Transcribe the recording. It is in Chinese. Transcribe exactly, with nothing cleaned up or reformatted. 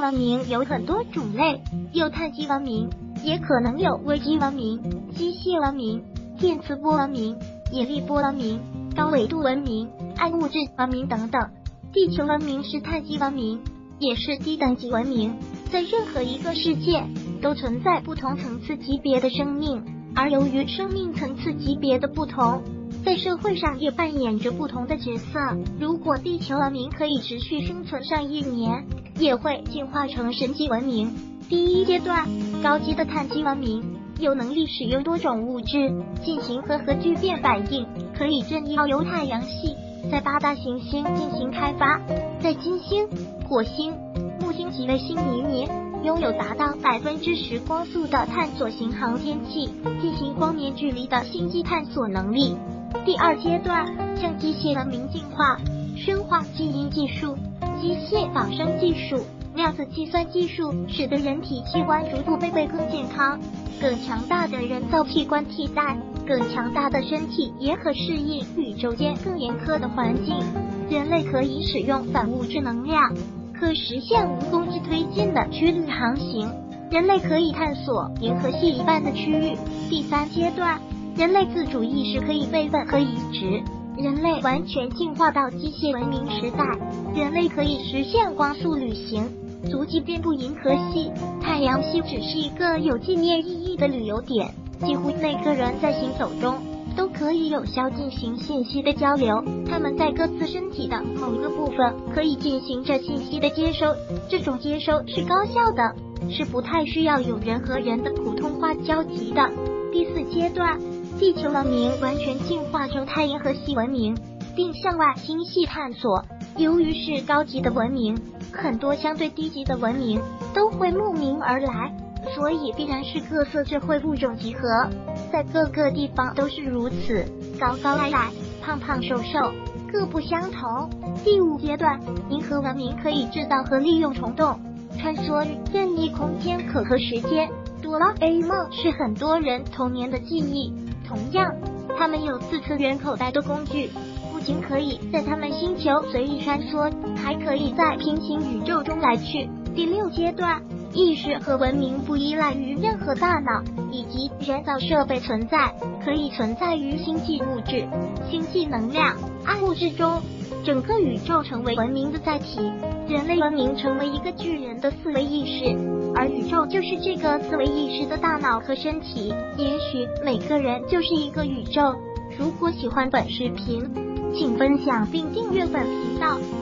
文明有很多种类，有碳基文明，也可能有微基文明、机械文明、电磁波文明、引力波文明、高纬度文明、暗物质文明等等。地球文明是碳基文明，也是低等级文明。在任何一个世界都存在不同层次级别的生命，而由于生命层次级别的不同，在社会上也扮演着不同的角色。如果地球文明可以持续生存上亿年，也会进化成神级文明。第一阶段，高级的碳基文明有能力使用多种物质进行和核聚变反应，可以镇压由太阳系在八大行星进行开发，在金星、火星、木星及卫星里面拥有达到百分之十光速的探索型航天器，进行光年距离的星际探索能力。第二阶段，向机械文明进化，生化基因技术、机械仿生技术、量子计算技术，使得人体器官逐步被被更健康、更强大的人造器官替代，更强大的身体也可适应宇宙间更严苛的环境。人类可以使用反物质能量，可实现无工质推进的曲率航行。人类可以探索银河系一半的区域。第三阶段，人类自主意识可以备份和移植。人类完全进化到机械文明时代，人类可以实现光速旅行，足迹遍布银河系。太阳系只是一个有纪念意义的旅游点，几乎每个人在行走中都可以有效进行信息的交流。他们在各自身体的某个部分可以进行着信息的接收，这种接收是高效的，是不太需要有人和人的普通话交集的。第四阶段，地球文明完全进化成太银河系文明，并向外星系探索。由于是高级的文明，很多相对低级的文明都会慕名而来，所以必然是各色社会物种集合，在各个地方都是如此，高高矮矮，胖胖瘦瘦，各不相同。第五阶段，银河文明可以制造和利用虫洞，穿梭于任意空间可和时间。哆啦 A 梦是很多人童年的记忆，同样，他们有四次元口袋的工具，不仅可以在他们星球随意穿梭，还可以在平行宇宙中来去。第六阶段，意识和文明不依赖于任何大脑以及人造设备存在，可以存在于星际物质、星际能量、暗物质中，整个宇宙成为文明的载体，人类文明成为一个巨人的思维意识，而宇宙就是这个思维意识的大脑和身体。也许每个人就是一个宇宙。如果喜欢本视频，请分享并订阅本频道。